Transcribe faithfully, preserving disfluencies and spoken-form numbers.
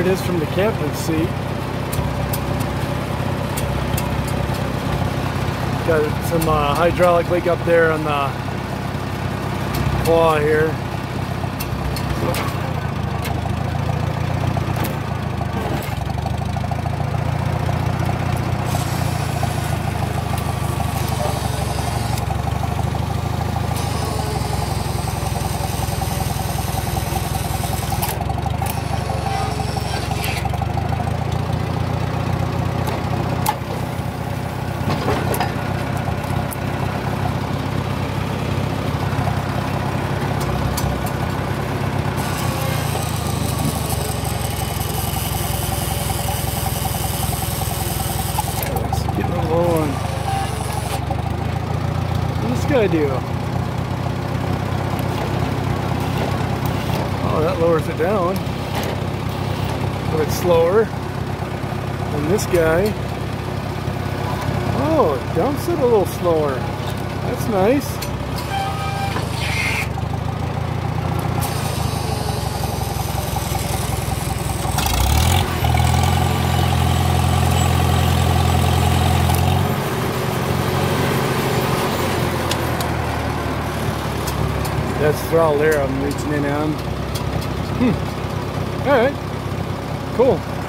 it is from the captain's seat. Got some uh, hydraulic leak up there on the claw here. I do. Oh, that lowers it down. But it's slower than this guy. Oh, it dumps it a little slower. That's nice. That's throttle there I'm reaching in on. Hmm. Alright. Cool.